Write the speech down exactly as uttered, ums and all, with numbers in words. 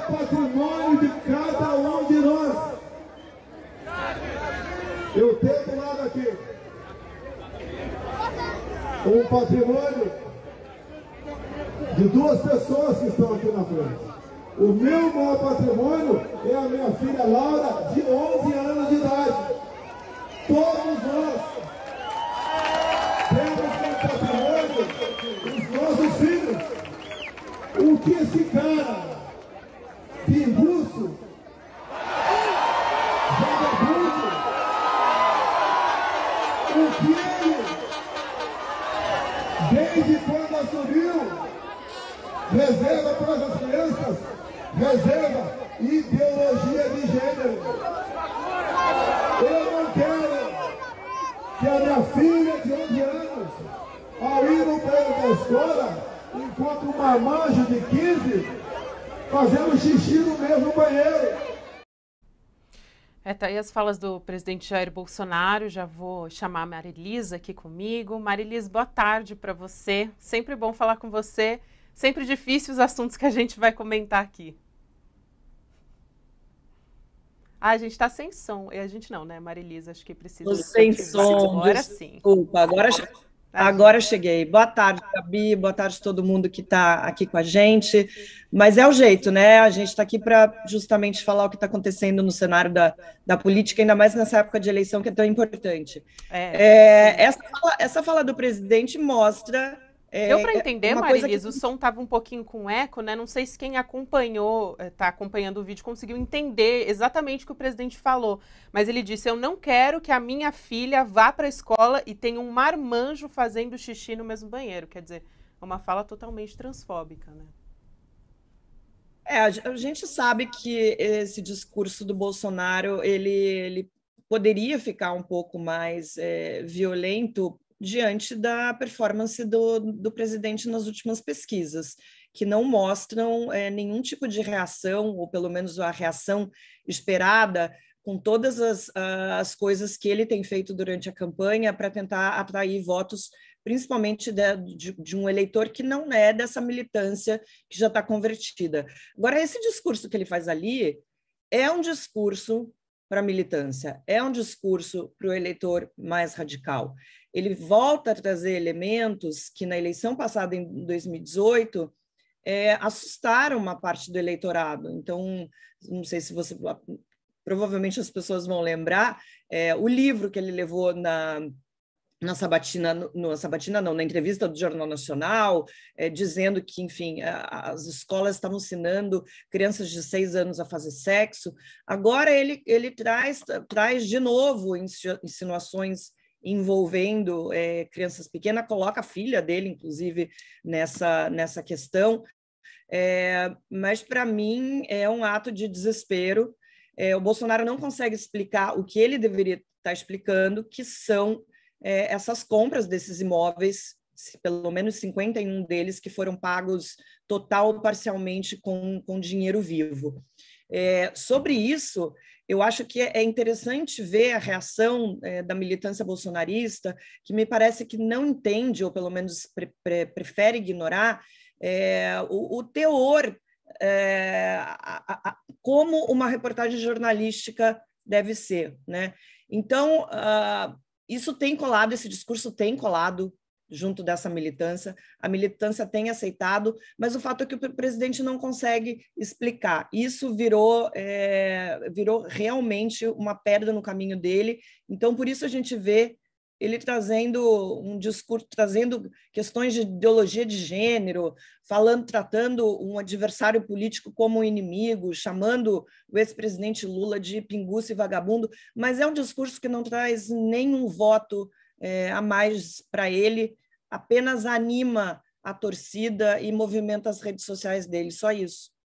patrimônio de cada um de nós. Eu tenho do lado aqui um patrimônio de duas pessoas que estão aqui na frente. O meu maior patrimônio é a minha filha Laura, de onze anos de idade. Todos nós temos como patrimônio os nossos filhos. O que esse cara, pinguço, vagabundo, o que ele, desde quando assumiu, reserva para as crianças, reserva ideologia de gênero. Eu não quero que a minha filha de onze anos, ao ir no banheiro da escola, encontre um marmanjo de quinze fazendo xixi no mesmo banheiro. É, tá aí as falas do presidente Jair Bolsonaro. Já vou chamar a Marilisa aqui comigo. Marilisa, boa tarde para você. Sempre bom falar com você. Sempre difícil os assuntos que a gente vai comentar aqui. Ah, a gente está sem som. E a gente não, né, Marilisa? Acho que precisa... Tô sem som. Agora sim. Desculpa, agora, agora cheguei. Boa tarde, Gabi. Boa tarde a todo mundo que está aqui com a gente. Mas é o jeito, né? A gente está aqui para justamente falar o que está acontecendo no cenário da, da política, ainda mais nessa época de eleição que é tão importante. É, é, essa, fala, essa fala do presidente mostra... É, Deu para entender, Marilisa? Que... O som estava um pouquinho com eco, né? Não sei se quem acompanhou, está acompanhando o vídeo, conseguiu entender exatamente o que o presidente falou. Mas ele disse, eu não quero que a minha filha vá para a escola e tenha um marmanjo fazendo xixi no mesmo banheiro. Quer dizer, é uma fala totalmente transfóbica, né? É, a gente sabe que esse discurso do Bolsonaro, ele, ele poderia ficar um pouco mais é, violento diante da performance do, do presidente nas últimas pesquisas, que não mostram é, nenhum tipo de reação, ou pelo menos a reação esperada, com todas as, as coisas que ele tem feito durante a campanha para tentar atrair votos, principalmente de, de, de um eleitor que não é dessa militância que já está convertida. Agora, esse discurso que ele faz ali é um discurso para a militância, é um discurso para o eleitor mais radical. Ele volta a trazer elementos que, na eleição passada, em dois mil e dezoito, é, assustaram uma parte do eleitorado. Então, não sei se você... Provavelmente as pessoas vão lembrar, é, o livro que ele levou na, na Sabatina, no, na Sabatina não, na entrevista do Jornal Nacional, é, dizendo que, enfim, a, as escolas estavam ensinando crianças de seis anos a fazer sexo. Agora ele, ele traz, traz de novo insinuações envolvendo é, crianças pequenas, coloca a filha dele, inclusive, nessa, nessa questão, é, mas, para mim, é um ato de desespero. É, o Bolsonaro não consegue explicar o que ele deveria estar explicando, que são é, essas compras desses imóveis, pelo menos cinquenta e um deles que foram pagos total ou parcialmente com, com dinheiro vivo. É, sobre isso, eu acho que é interessante ver a reação é, da militância bolsonarista, que me parece que não entende, ou pelo menos pre pre prefere ignorar, é, o, o teor, é, a, a, como uma reportagem jornalística deve ser, né? Então, uh, isso tem colado, esse discurso tem colado junto dessa militância, a militância tem aceitado, mas o fato é que o presidente não consegue explicar. Isso virou, é, virou realmente uma pedra no caminho dele, então por isso a gente vê ele trazendo um discurso, trazendo questões de ideologia de gênero, falando, tratando um adversário político como um inimigo, chamando o ex-presidente Lula de pinguço e vagabundo, mas é um discurso que não traz nenhum voto é, a mais para ele, apenas anima a torcida e movimenta as redes sociais dele, só isso.